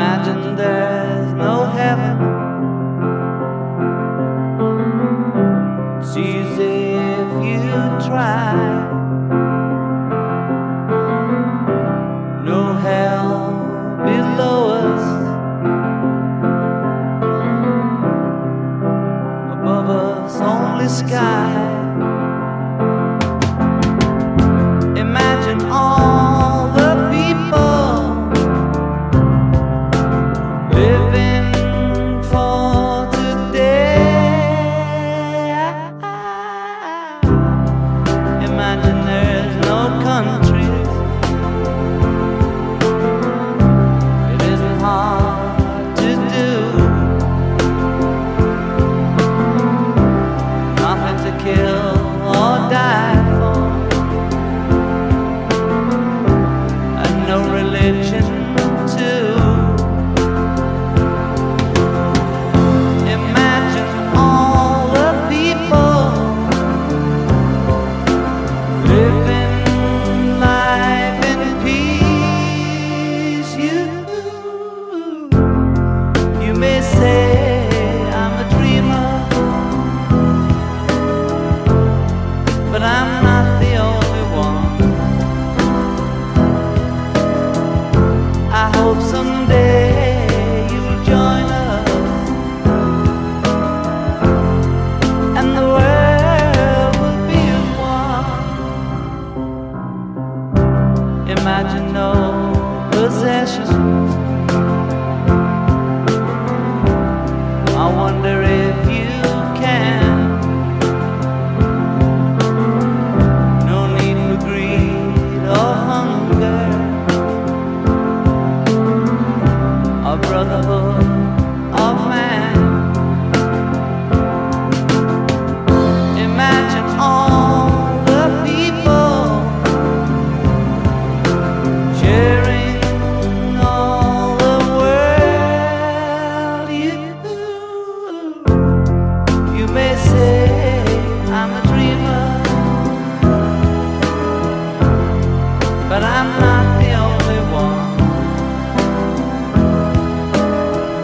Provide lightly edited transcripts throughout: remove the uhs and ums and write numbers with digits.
Imagine there's no heaven. It's easy if you try. No hell below us, above us only sky. Imagine all the people living for today. Imagine there's no countries. It isn't hard to do. Nothing to kill or die for, and no religion too. Imagine all the people living life in peace. You may say I'm a dreamer, but I'm not the only one. I hope someday you'll join us, and the world will be as one. Imagine no possessions. I wonder if you can. No need for greed or hunger, a brotherhood of man. Imagine all the people sharing all the world. You may say I'm a dreamer, but I'm not the only one.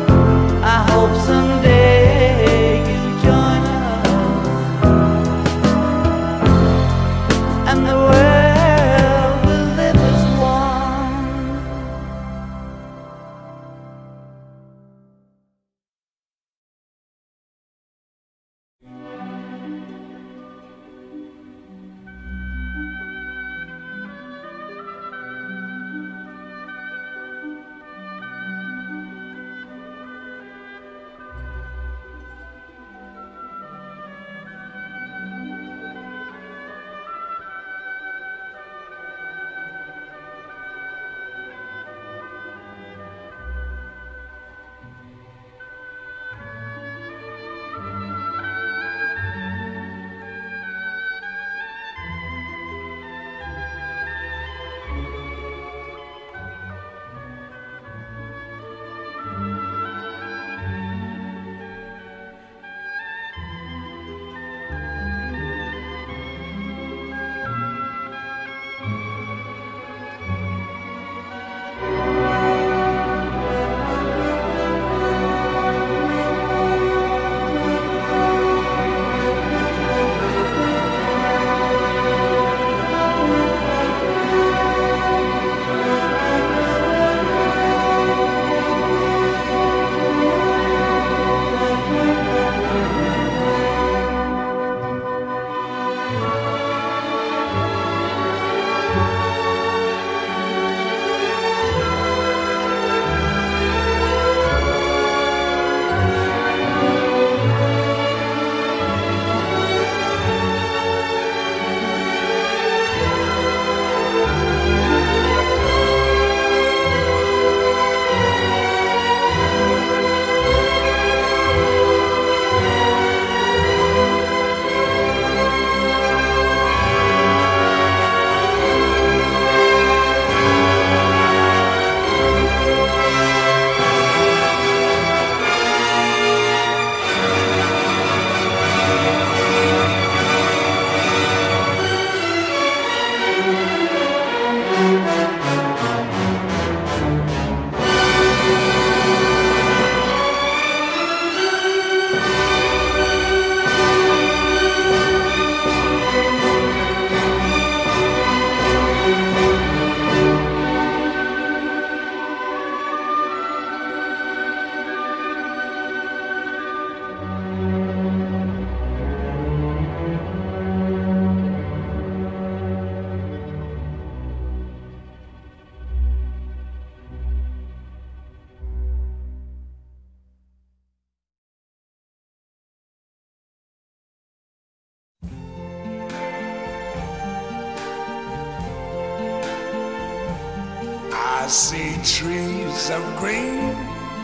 I see trees of green,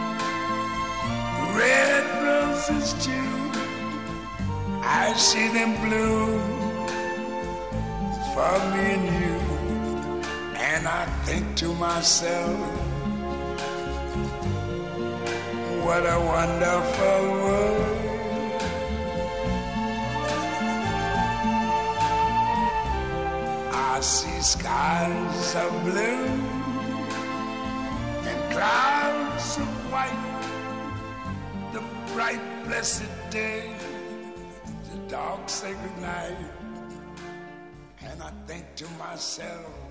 red roses too. I see them bloom for me and you. And I think to myself, what a wonderful world. I see skies of blue and clouds of white, the bright blessed day, the dark sacred night. And I think to myself,